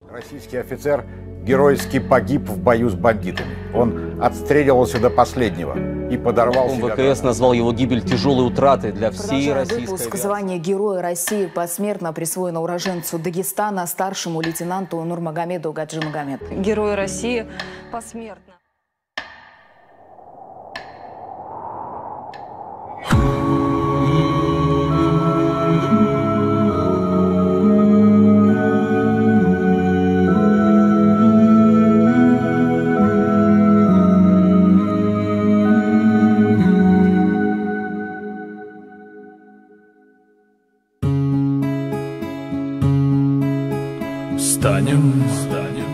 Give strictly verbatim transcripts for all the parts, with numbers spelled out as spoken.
Российский офицер геройски погиб в бою с бандитами. Он отстреливался до последнего и подорвал себя. ВКС назвал его гибель тяжелой утратой для всей российской выпуск. авиации. Звание Героя России посмертно присвоено уроженцу Дагестана, старшему лейтенанту Нурмагомеду Гаджимагомед. Герой России посмертно. Станем, станем,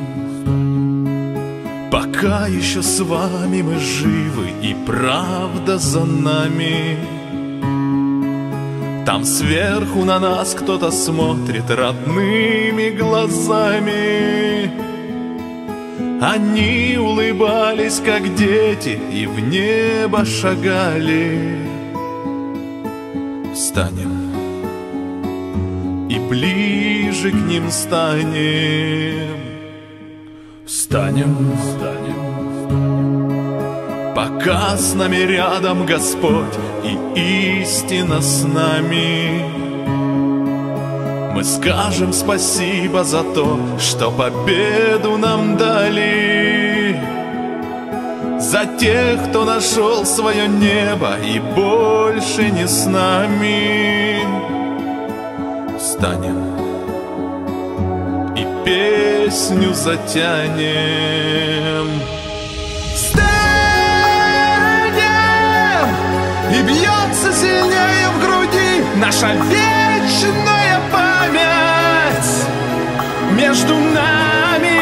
пока еще с вами мы живы, и правда за нами. Там сверху на нас кто-то смотрит родными глазами. Они улыбались, как дети, и в небо шагали. Встанем и ближе к ним станем. Встанем, встанем, пока с нами рядом Господь и истина с нами. Мы скажем спасибо за то, что победу нам дали, за тех, кто нашел свое небо и больше не с нами. Встанем и песню затянем. Встанем, и бьется сильнее в груди наша вечная память между нами.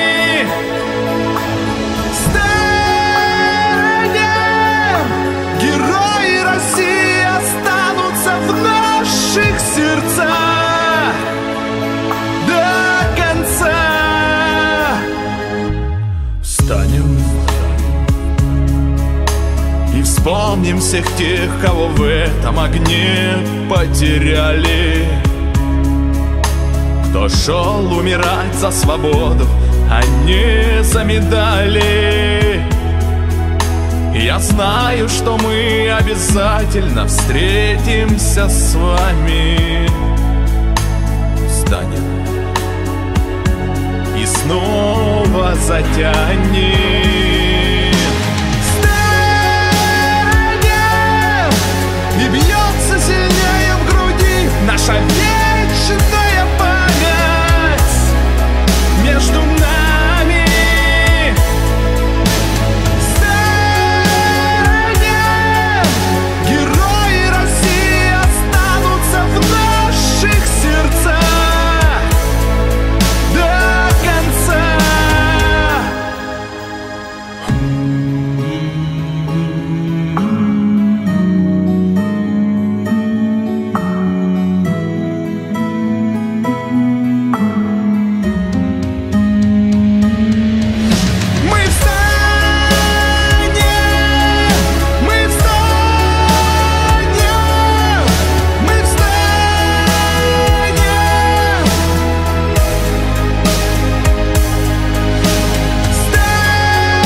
Встанем, герои России останутся в наших сердцах. Встанем и вспомним всех тех, кого в этом огне потеряли, кто шел умирать за свободу, а не за медали. Я знаю, что мы обязательно встретимся с вами. Встанем и снова затянем. Встанем, и бьется сильнее в груди наша вечная память между нами. Встанем, герои России останутся в наших сердцах.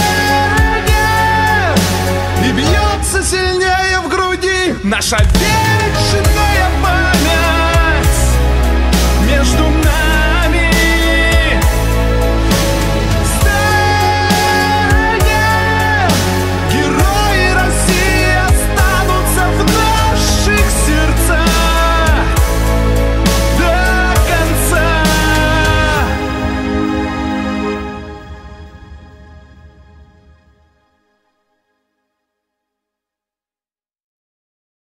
Наша вера.